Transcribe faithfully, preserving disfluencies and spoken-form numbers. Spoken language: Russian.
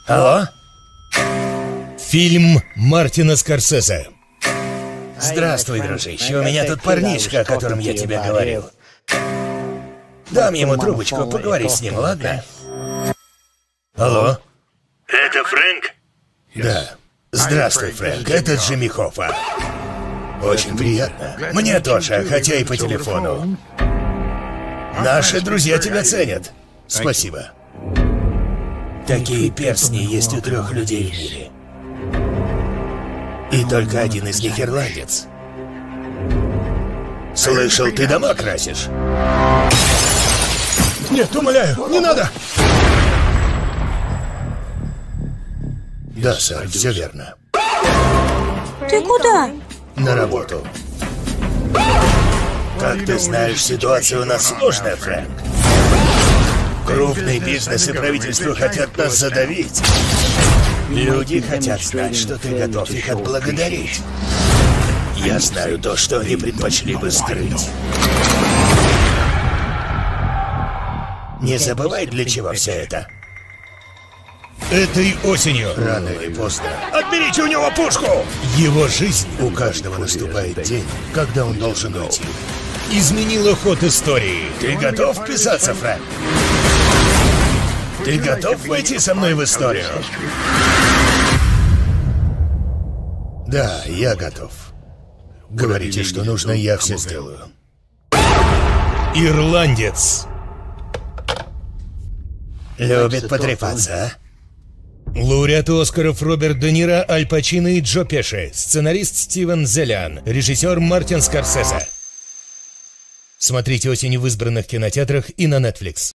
Алло? Фильм Мартина Скорсезе. Здравствуй, дружище. У меня тут парнишка, о котором я тебе говорил. Дам ему трубочку, поговори с ним, ладно? Алло? Это Фрэнк? Да. Здравствуй, Фрэнк. Это Джимми Хоффа. Очень приятно. Мне тоже, хотя и по телефону. Наши друзья тебя ценят. Спасибо. Такие перстни есть у трех людей в мире. И только один из них ирландец. Слышал, ты дома красишь? Нет, умоляю, не надо! Да, сэр, все верно. Ты куда? На работу. Как ты знаешь, ситуация у нас сложная, Фрэнк. Крупный бизнес и правительство хотят нас задавить. Люди хотят знать, что ты готов их отблагодарить. Я знаю то, что они предпочли бы скрыть. Не забывай, для чего все это. Этой осенью, рано или поздно, отберите у него пушку! Его жизнь, у каждого наступает день, когда он должен уйти. Изменила ход истории. Ты готов вписаться, Фрэнк? Ты готов войти со мной в историю? Да, я готов. Говорите, что нужно, я все сделаю. Ирландец. Любит потрепаться, а? Лауреаты Оскаров Роберт Де Ниро, Аль Пачино и Джо Пеши. Сценарист Стивен Зелян. Режиссер Мартин Скорсезе. Смотрите осенью в избранных кинотеатрах и на Netflix.